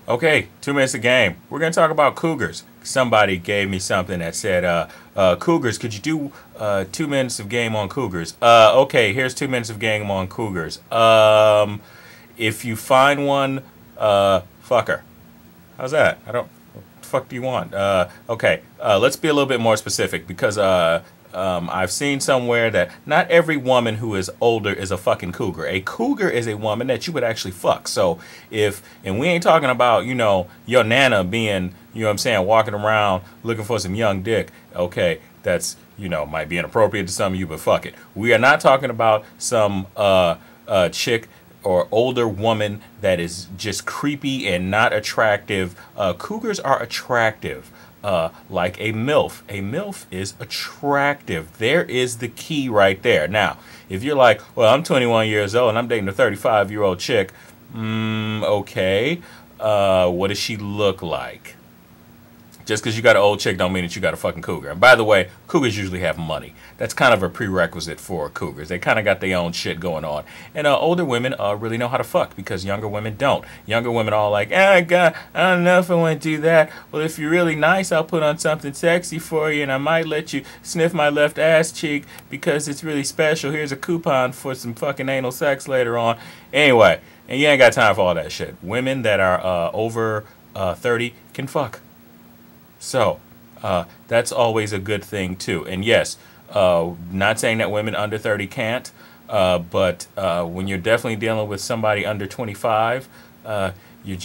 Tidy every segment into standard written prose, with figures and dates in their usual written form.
Okay, 2 minutes a game. We're going to talk about cougars. Somebody gave me something that said, cougars, could you do 2 minutes of game on cougars? Okay, here's 2 minutes of game on cougars. If you find one, fuck her. How's that? I don't. What the fuck do you want? Okay, let's be a little bit more specific because I've seen somewhere that not every woman who is older is a fucking cougar. A cougar is a woman that you would actually fuck. So and we ain't talking about, your nana being, what I'm saying, walking around looking for some young dick. Okay, that's, might be inappropriate to some of you, but fuck it. We are not talking about some chick or older woman that is just creepy and not attractive. Cougars are attractive. Like a MILF. A MILF is attractive. There is the key right there. Now, if you're like, well, I'm 21 years old and I'm dating a 35-year-old chick, okay, what does she look like? Just because you got an old chick don't mean that you got a fucking cougar. And by the way, cougars usually have money. That's kind of a prerequisite for cougars. They kind of got their own shit going on. And older women really know how to fuck because younger women don't. Younger women all like, God, I don't know if I want to do that. Well, if you're really nice, I'll put on something sexy for you and I might let you sniff my left ass cheek because it's really special. Here's a coupon for some fucking anal sex later on. Anyway, and you ain't got time for all that shit. Women that are over 30 can fuck. So, that's always a good thing, too. And yes, not saying that women under 30 can't, but when you're definitely dealing with somebody under 25, you're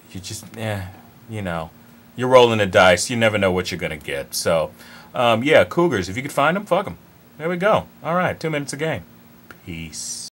rolling the dice. You never know what you're going to get. So, yeah, cougars, if you could find them, fuck them. There we go. All right, 2 minutes a game. Peace.